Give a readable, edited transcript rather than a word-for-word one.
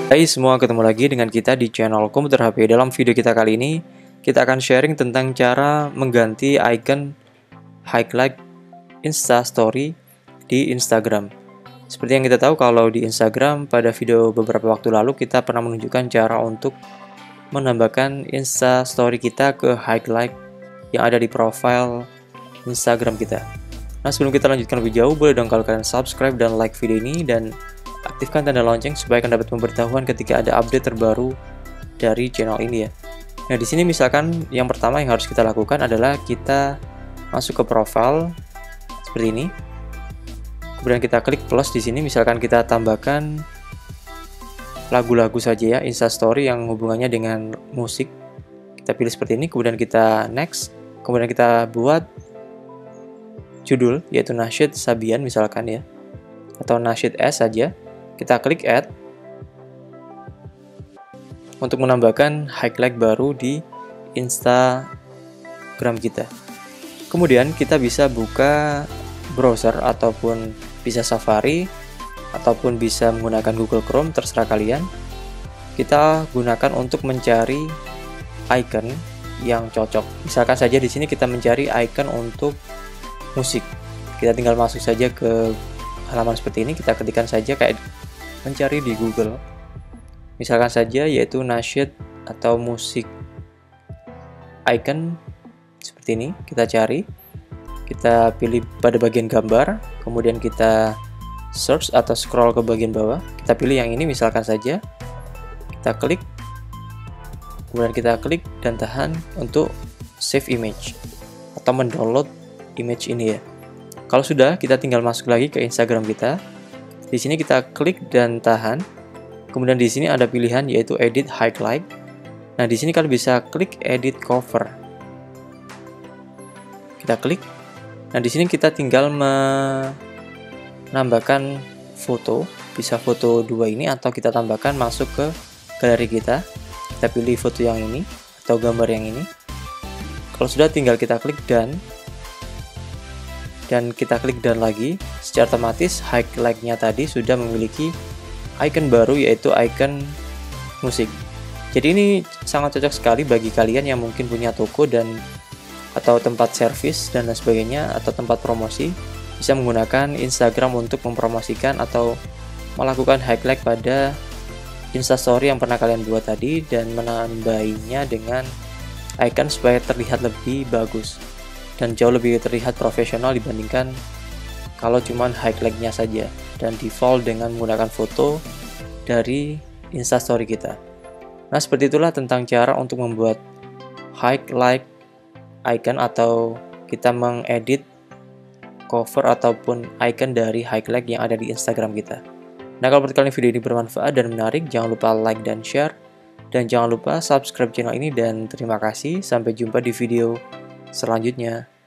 Hai semua, ketemu lagi dengan kita di channel Komputer HP. Dalam video kita kali ini, kita akan sharing tentang cara mengganti icon highlight Insta Story di Instagram. Seperti yang kita tahu, kalau di Instagram pada video beberapa waktu lalu kita pernah menunjukkan cara untuk menambahkan Insta Story kita ke highlight yang ada di profile Instagram kita. Nah, sebelum kita lanjutkan lebih jauh, boleh dong kalau kalian subscribe dan like video ini dan aktifkan tanda lonceng supaya kalian dapat pemberitahuan ketika ada update terbaru dari channel ini ya. Nah, di sini misalkan yang pertama yang harus kita lakukan adalah kita masuk ke profile seperti ini. Kemudian kita klik plus di sini, misalkan kita tambahkan lagu-lagu saja ya, Insta Story yang hubungannya dengan musik. Kita pilih seperti ini, kemudian kita next, kemudian kita buat judul yaitu Nasyid Sabian misalkan ya, atau Nasyid S saja. Kita klik add untuk menambahkan highlight baru di Instagram kita. Kemudian kita bisa buka browser ataupun bisa Safari ataupun bisa menggunakan Google Chrome, terserah kalian. Kita gunakan untuk mencari icon yang cocok. Misalkan saja di sini kita mencari icon untuk musik. Kita tinggal masuk saja ke halaman seperti ini, kita ketikkan saja kayak mencari di Google. Misalkan saja yaitu nasyid atau musik icon seperti ini, kita cari. Kita pilih pada bagian gambar, kemudian kita search atau scroll ke bagian bawah. Kita pilih yang ini misalkan saja. Kita klik. Kemudian kita klik dan tahan untuk save image atau mendownload image ini ya. Kalau sudah, kita tinggal masuk lagi ke Instagram kita. Di sini kita klik dan tahan. Kemudian di sini ada pilihan yaitu edit highlight. Nah, di sini kalian bisa klik edit cover. Kita klik. Nah, di sini kita tinggal menambahkan foto, bisa foto dua ini atau kita tambahkan masuk ke galeri kita. Kita pilih foto yang ini atau gambar yang ini. Kalau sudah, tinggal kita klik dan kita klik dan lagi, secara otomatis highlight-nya tadi sudah memiliki icon baru yaitu icon musik. Jadi ini sangat cocok sekali bagi kalian yang mungkin punya toko dan atau tempat servis dan lain sebagainya atau tempat promosi, bisa menggunakan Instagram untuk mempromosikan atau melakukan highlight pada Instastory yang pernah kalian buat tadi dan menambahinya dengan icon supaya terlihat lebih bagus dan jauh lebih terlihat profesional dibandingkan kalau cuman highlight-nya saja dan default dengan menggunakan foto dari Instastory kita. Nah, seperti itulah tentang cara untuk membuat highlight icon atau kita mengedit cover ataupun icon dari highlight yang ada di Instagram kita. Nah, kalau menurut kalian video ini bermanfaat dan menarik, jangan lupa like dan share, dan jangan lupa subscribe channel ini, dan terima kasih. Sampai jumpa di video selanjutnya.